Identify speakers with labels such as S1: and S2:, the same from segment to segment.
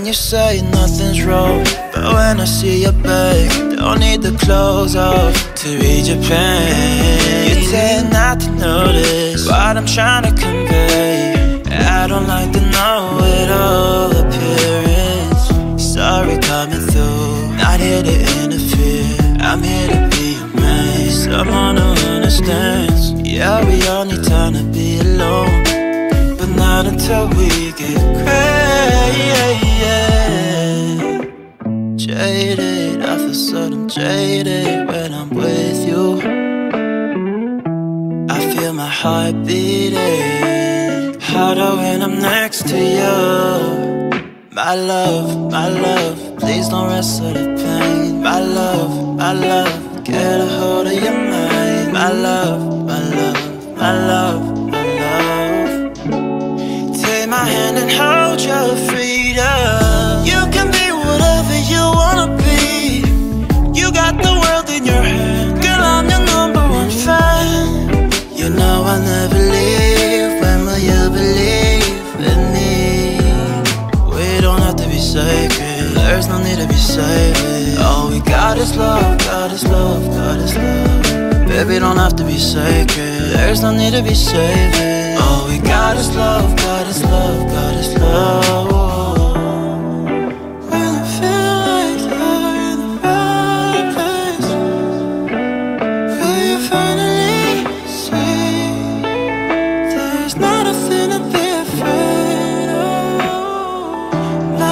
S1: you say nothing's wrong, but when I see your back, don't need the clothes off to read your pain. You tend not to notice what I'm trying to convey. I don't like the know-it-all appearance. Sorry coming through, not here to interfere. I'm here to be your man, someone who understands. Yeah, we all need time to be alone, but not until we get crazy. Jaded, I feel so damn jaded when I'm with you. I feel my heart beating harder when I'm next to you. My love, please don't wrestle the pain. My love, get a hold of your mind. My love, my love, my love, my love. Take my hand and hold your freedom. You can be whatever you wanna be. You got the world in your hand. Girl, I'm your #1 fan. You know I'll never leave. When will you believe in me? We don't have to be sacred, there's no need to be saving. All we got is love, got is love, got is love. Baby, don't have to be sacred, there's no need to be saving. All we got is love, got is love, got is love. When I feel like you're in the right place, will you finally see there's not a thing to be afraid of? My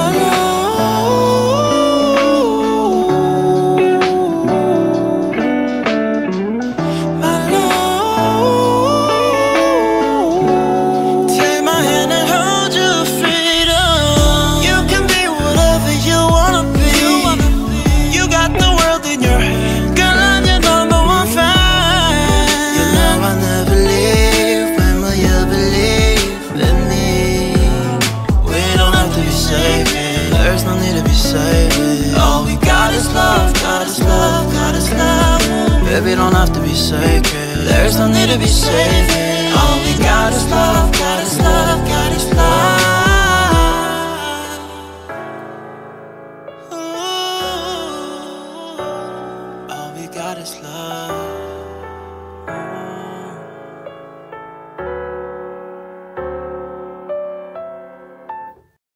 S1: there's no need to be saving. All we got is love, got is love, got is love. Baby, don't have to be sacred, there's no need to be saving. All we got is love, got is love.